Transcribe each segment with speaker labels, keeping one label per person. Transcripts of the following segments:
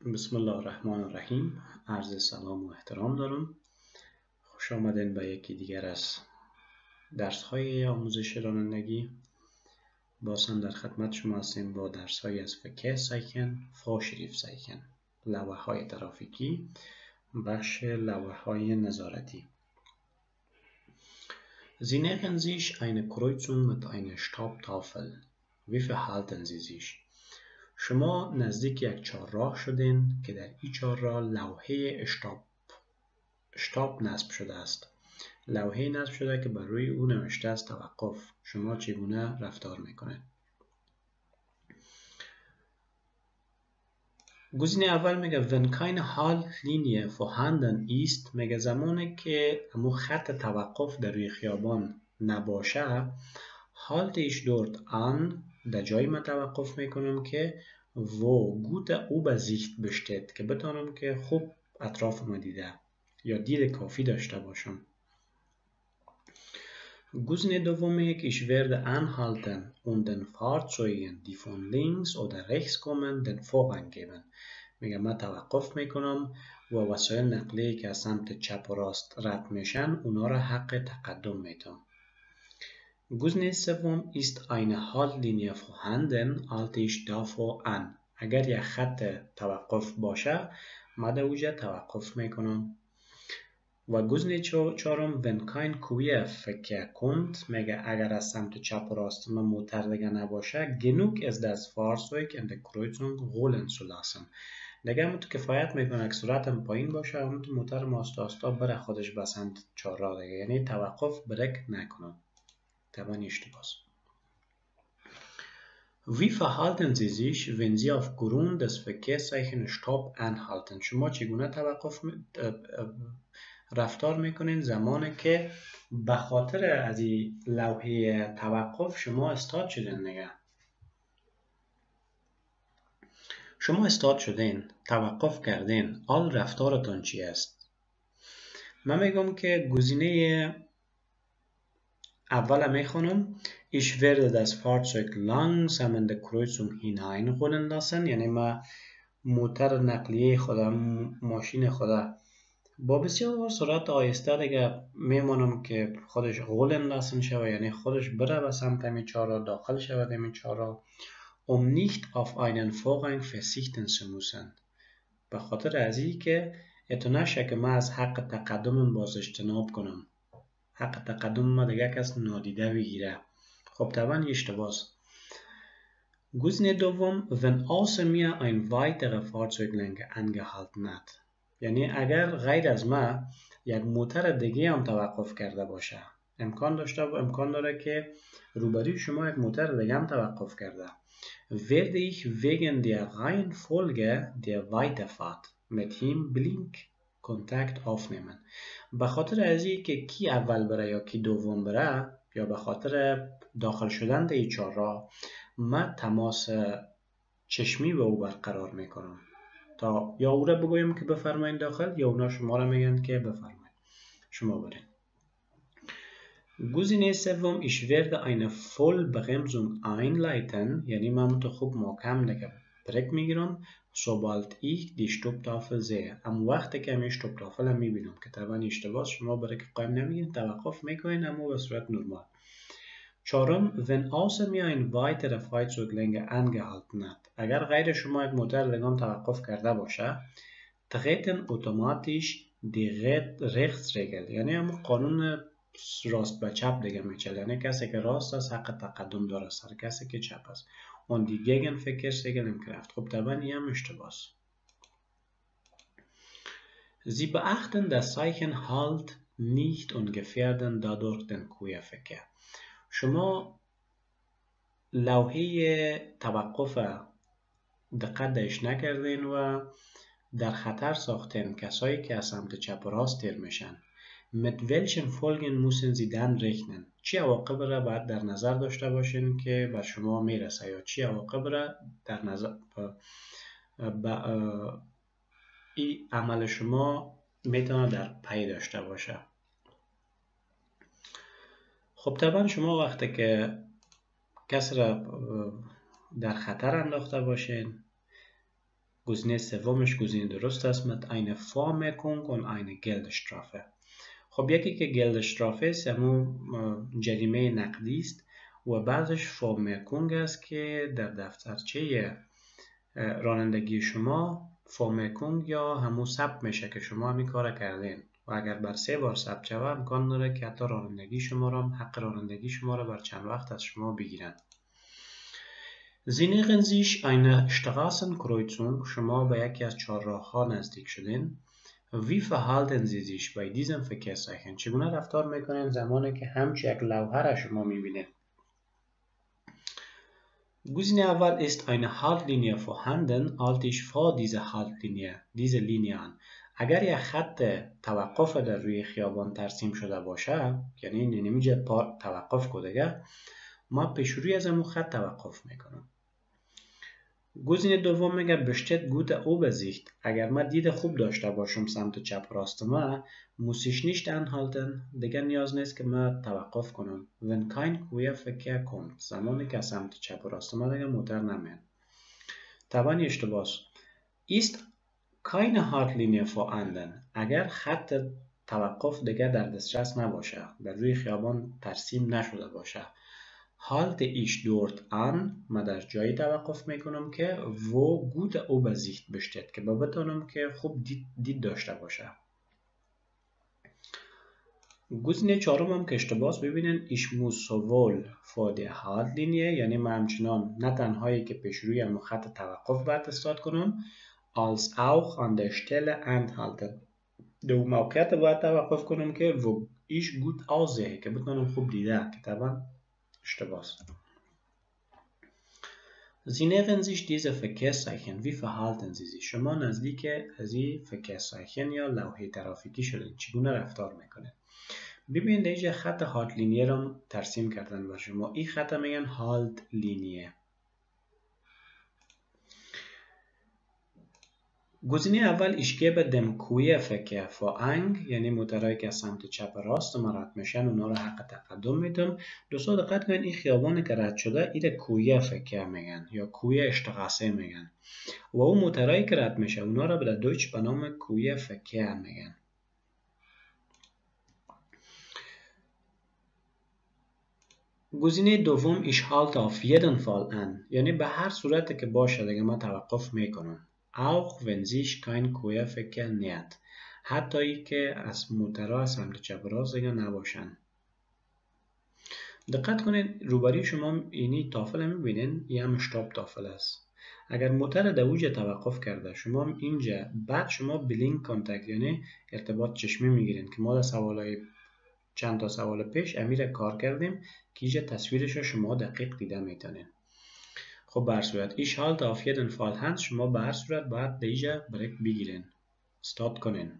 Speaker 1: بسم الله الرحمن الرحیم. عرض سلام و احترام دارم. خوش آمدین به یکی دیگر از درس های آموزش رانندگی. باز هم در خدمت شما هستیم با درس های از Verkehrszeichen, Vorschriftzeichen، لوح های ترافیکی، بخش لوح های نظارتی. Sie nähern sich eine Kreuzung mit einer Stopptafel. Wie verhalten Sie sich؟ شما نزدیک یک چهارراه شدین که در این چهارراه لوحه اشتاپ نصب شده است. لوحه نصب شده که بر روی او نوشته است توقف. شما چگونه رفتار میکنید؟ گزینه اول میگه wenn keine Haltlinie vorhanden ist، میگه زمانی که امو خط توقف در روی خیابان نباشه، halte ich dort an، در جایی من توقف میکنم که wo gute Übersicht besteht، که بتانم که خوب اطراف دیده یا دید کافی داشته باشم. گزینه دوم میگه که ich werde anhalten und den Fahrzeugen, die von links oder rechts kommen, den Vorrang geben. میگه من توقف میکنم و وسایل نقلیه که از سمت چپ و راست رد میشن اونا را حق تقدم میدم. گزینه سوم ist eine Haltlinie vorhanden، halte ich davor an. اگر یک خط توقف باشه من در اوجه توقف میکنم. و گزینه چهارم wenn kein Querverkehr kommt، میگه اگر از سمت چپ و راست من موتر دیگه نباشه genug ist das Fahrzeug in der Kreuzung rollen zu lassen. دیگه همون تو کفایت میکنه که سرعتم پایین باشه و همون تو موتر آستا بره خودش به سمت چهارراه دیگه، یعنی توقف بریک نکنم. طبعا اشتباه. Wie verhalten Sie sich, wenn Sie aufgrund des Verkehrszeichen Stopp anhalten؟ شما چگونه رفتار میکنین زمانی که به خاطر از این لوحه توقف شما استاد شدین دیگه؟ شما استاد شدین، توقف کردین، حال رفتارتان چی است؟ من میگم که گزینه اول میخونم Ich werde das Fahrzeug langsam in der Kreuzung hineinrollen lassen، یعنی من موتر نقلیه خودم، ماشین خودم با بسیار سرعت آهسته دیگه میمانم که خودش rollen lassen شود، یعنی خودش بره به سمت همین چهارراه، داخل شود همین چهارراه. nicht auf einen Vorrang verzichten zu müssen، به خاطر از این که اتو نشه که من از حق تقدم باز اجتناب کنم، حق تقدم ما دیگه کس نادیده بگیره. خب طبعا اشتباه. گزینه دوم wenn außer mir ein weiterer Fahrzeuglenker angehalten hat، یعنی اگر غیر از ما یک موتر دیگه هم توقف کرده باشه، امکان داره که روبروی شما یک موتر دیگه هم توقف کرده. werde ich wegen der Reihenfolge der Weiterfahrt mit ihm Blickkontakt aufnehmen، به خاطر از این که کی اول بره یا کی دوم بره، یا به خاطر داخل شدن در این چهارراه، من تماس چشمی به او برقرار میکنم تا یا او را بگویم که بفرمایید داخل یا اونا شما را میگن که بفرمایید شما برین. گزینه سوم ich werde eine Vollbremsung einleiten، یعنی من تو خوب محکم دیگه بریک میگیرم sobald ich die Stopptafel sehe، اما وقتی که من Stopptafel هم میبینم که طبعا اشتباه، شما بریک قایم نمیگین، توقف میکنین اما به صورت نرمال. چهارم wenn außer mir ein weiterer Fahrzeuglenker angehalten hat، اگر غیر شما یک موتر دیگه هم توقف کرده باشه treten automatisch die Rechtsregel، یعنی همون قانون راست به چپ دیگه میچل، یعنی کسی که راست است حق تقدم داره سر کسی که چپ است. und die Gegenverkehrsregel in Kraft. خب طبعا این هم اشتباه. Sie beachten das Zeichen Halt nicht und gefährden dadurch den Querverkehr. شما لوحه توقف دقت داشت نکردین و در خطر ساختین کسایی که از سمت چپ و راست تیر میشن. mit welchen Folgen müssen Sie dann rechnen؟ چی عواقب را باید در نظر داشته باشین که بر شما میرسه، یا چی عواقب را در نظر این عمل شما میتونه در پی داشته باشه. خب طبعا شما وقتی که کس را در خطر انداخته باشین گزینه سومش گزینه درست است. mit einer Vormerkung und eine Geldstrafe. خب یکی که Geldstrafe است همون جریمه نقدی است و بعضش Vormerkung است که در دفترچه رانندگی شما Vormerkung یا همون ثبت میشه که شما همین کار کردین و اگر بر 3 بار ثبت شود امکان داره که حتی رانندگی شما را حق رانندگی شما را بر چند وقت از شما بگیرن. Sie nähern sich einer Straßenkreuzung. شما به یکی از چهارراه‌ها نزدیک شدین. Wie verhalten Sie sich bei diesem Verkehrszeichen? چگونه رفتار میکنین زمانی که همچه یک لوحه را شما میبینید؟ گزینه اول ist eine Haltlinie vorhanden. halte ich vor diese Linie an. اگر یک خط توقف در روی خیابان ترسیم شده باشه، یعنی نمیشه توقف کنه، ما پیش روی از همون خط توقف میکنم. گزینه دوم میگه besteht gute Übersicht. اگر ما دید خوب داشته باشم سمت چپ راست ما muss ich nicht anhalten. دیگه نیاز نیست که ما توقف کنم. wenn kein Querverkehr kommt. زمانی که سمت چپ راست ما دیگه موتر نمیان. طبعا اشتباه است. ist keine Haltlinie vorhanden. اگر خط توقف دیگه در دسترس نباشه، بر روی خیابان ترسیم نشده باشه، halte ich dort an. من در جایی توقف میکنم که wo gute Übersicht besteht. که بتونم که خوب دید داشته باشه. گزینه چهارم هم که اشتباهه ببینین ich muss sowohl vor der Haltlinie، یعنی من همچنان نه تنهایی که پیش روی هم خط توقف باید استاد کنم als auch an der Stelle anhalten. دو موقعیت باید توقف کنم که wo ich gut aussehe، که بتونم خوب دیده، که طبعا اشتباه است. Sie nähern sich diese Verkehrszeichen. Wie verhalten Sie sich? شما نزدیک از این Verkehrszeichen یا لوحه ترافیکی شدین. چگونه رفتار میکنه؟ ببینید اینجا خط هالت لینیه رو ترسیم کردن بر شما. این خط میگن هالت لینیه. گزینه اول ich gebe dem Querverkehr Vorrang، یعنی موترهایی که از سمت چپ راست ما رد میشن اونا رو حق تقدم میدم. دوستان دقت کنید این خیابانی که رد شده این Querverkehr میگن یا Querstraße میگن و اون موترهایی که رد میشه اونا رو به دویچ به نام Querverkehr میگن. گزینه دوم ich halte auf jeden Fall an، یعنی به هر صورت که باشه دیگه ما توقف میکنم. auch wenn sich kein Querverkehr nähert. حتی ای که از موترها از سمت چپ راست دیگه نباشن. دقت کنید روبروی شما اینی تافل میبینین، این هم اشتاب تافل است. اگر موتر در اوج توقف کرده شما اینجا بعد شما بلینک کانتکت یعنی ارتباط چشمی میگیرین که ما در سوالای چند تا سوال پیش امیر کار کردیم که اینجا تصویرش رو شما دقیق دیده میتونین. خب به هر صورت ich halte auf jeden Fall hand. شما به هر صورت باید دیجا بریک بگیرین، استارت کنین.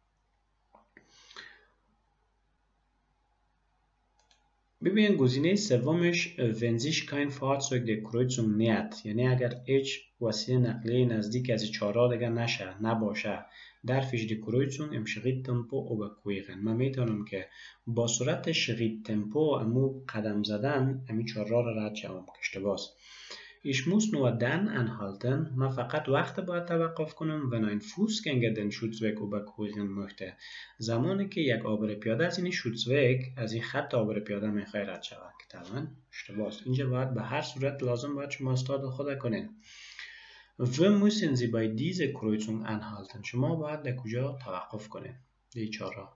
Speaker 1: ببین گزینه سومش wenn sich kein Fahrzeug der Kreuzung nähert، یعنی اگر هیچ وسیله نقلیه نزدیک از چهارراه دیگه نباشه darf ich die Kreuzung im Schritttempo überqueren. من میتونم که با سرعت شریط تمپو امو قدم زدن امی چهارراه را رد شوم که اشتباه است. Ich muss nur dann anhalten. من فقط وقت باید توقف کنم wenn ein Fußgänger den Schutzweg überqueren möchte. زمانی که یک عابر پیاده از این شوتزوگ از این خط عابر پیاده میخواد رد شود که طبعا اشتباه است. اینجا باید به هر صورت لازم باید شما استاد خود کنین. Wo müssen Sie bei dieser Kreuzung anhalten؟ شما باید در کجا توقف کنین؟ دی چهارراه.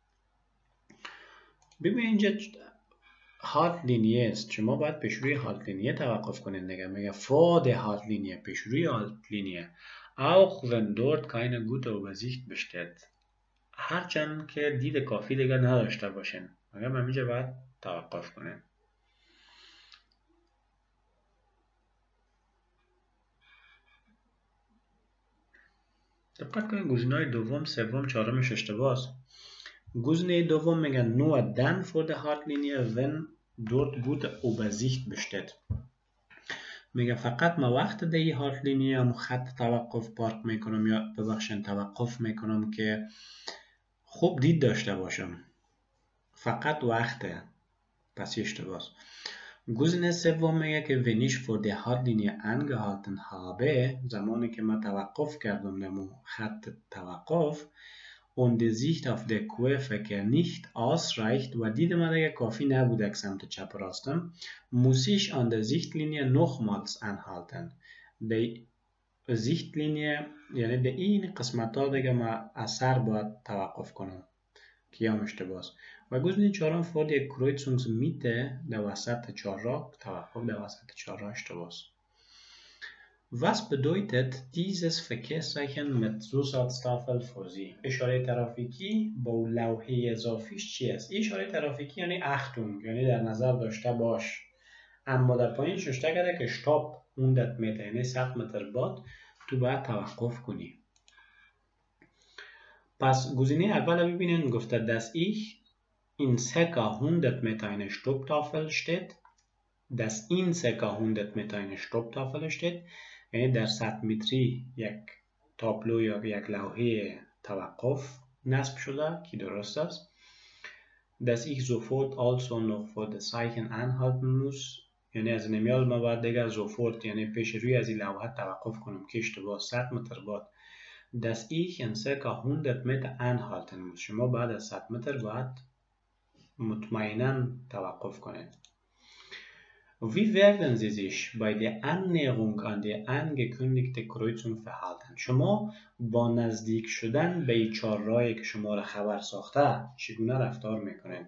Speaker 1: ببین اینجا هالت لینیه است. شما باید پیش روی هالت لینیه توقف کنین دیگه. میگه vor der هالت لینیه، پیش روی هالت لینیه. auch wenn dort keine gute Übersicht besteht. هرچند که دید کافی دیگه نداشته باشین. میگه من اینجا باید توقف کنین. دقت کنین گزینه‌های دوم، سوم، چهارمش اشتباه است. گزینه دوم میگن nur dann vor der Haltlinie wenn dort gute Übersicht besteht. میگه فقط ما وقت دی هالت لینیه هم خط توقف پارک میکنم یا ببخشن توقف میکنم که خوب دید داشته باشم. فقط وقته. پس اشتباه است. گزینه سوم میگه که wenn ich vor der Haltlinie angehalten habe، زمانی که من توقف کردم نمو خط توقف und die Sicht auf der Querverkehr nicht ausreicht و دید من دیگه کافی نبوده که سمت چپ راستم muss ich an der Sichtlinie nochmals anhalten. die Sichtlinie یعنی در این قسمت ها دیگه من اثر باید توقف کنم که یا اشتباس. و گزینه چهارم vor der Kreuzungsmitte در وسط چهارراه توقف در وسط چهارراه اشتباس. Was bedeutet dieses Verkehrszeichen mit Zusatztafel für Sie؟ اشاره ترافیکی با لوحه اضافیش چی است؟ اشاره ترافیکی یعنی اختون، یعنی در نظر داشته باش. اما در پایین نوشته کرده که stop 100 متر یعنی 100 متر بعد تو باید توقف کنی. پس گزینه اول ببینین گفته dass ich in ca 100 Meter eine Stopptafel steht. dass in ca 100 Meter eine Stopptafel steht یعنی در 100 متری یک تابلو یا یک لوحه توقف نصب شده که درست است. dass ich sofort also noch vor das Zeichen anhalten muss یعنی از نمیال ما باید دیگه sofort یعنی پیش روی از این لوحه توقف کنم که اشتباه 100 متر بعد. dass ich in ca 100 Meter anhalten muss شما بعد از 100 متر باید مطمئنا توقف کنید. Wie werden Sie sich bei der Annäherung an die angekündigte Kreuzung verhalten؟ شما با نزدیک شدن به چهارراهی که شما را خبر ساخته چگونه رفتار میکنید؟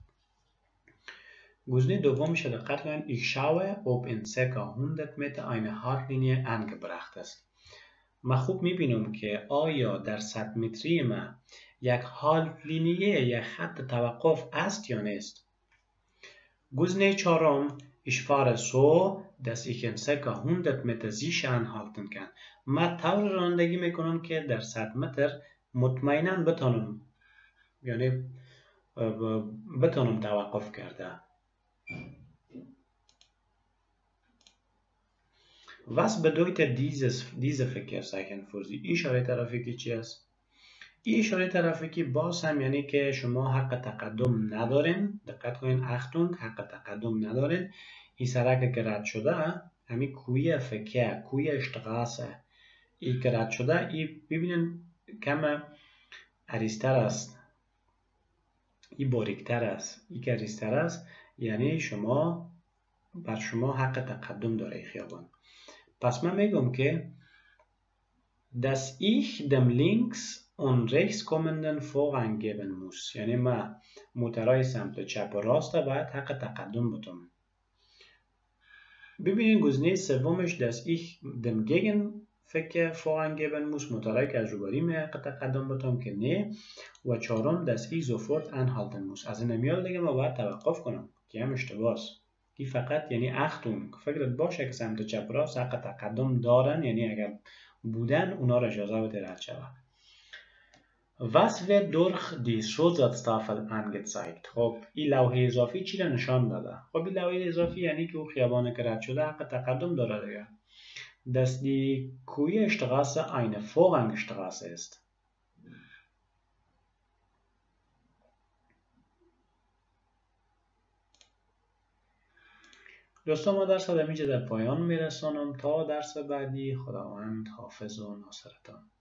Speaker 1: گزینه دومش دقت کنید ich schaue ob in ca 100 Meter eine Haltlinie angebracht ist. من خوب میبینم که آیا در 100 متری ما یک هالتلینیه یک خط توقف است یا نیست. گزینه چهارم ich fahre so dass ich in ca 100 Meter sicher anhalten kann. من طور رانندگی میکنم که در 100 متر مطمئنا بتانم یعنی بتانم توقف کرده. Was bedeutet diese Verkehrszeichen für Sie؟ اشاره ترافیکی چی است؟ این اشاره ترافیکی باز هم یعنی که شما حق تقدم ندارین. دقت کنین اختون حق تقدم ندارین. این سرک که رد شده همین کوی فکر کوی اشتغاسه این که رد شده این ببینین کم عریض‌تر است این باریکتر است این که عریض‌تر است یعنی شما بر شما حق تقدم داره این خیابان. پس من میگم که dass ich dem links und rechts kommenden Vorrang geben muss یعنی من موترهای سمت چپ و راست باید حق تقدم بدم. ببینید گزینه سومش dass ich dem Gegenverkehr Vorrang geben muss موترهای که از روبرو می حق تقدم بدم که نه. و چهارم dass ich sofort anhalten muss از این نمیاد دیگه ما باید توقف کنم که هم اشتباهه. این فقط یعنی اختون فکرت باشه که سمت چپ و راست حق تقدم دارن یعنی اگر بودن اونا را اجازه بده رد شود. Was wird durch die Zusatztafel angezeigt؟ خب این لوحه اضافی چی را نشان داده؟ خب این لوحه اضافی یعنی که اون خیابان که رد شده حق تقدم داره دیگه. dass die Kuhstraße eine Vorrangstraße ist. دوستان ما درس در اینجا در پایان میرسانم تا درس بعدی. خداوند حافظ و ناصرتان.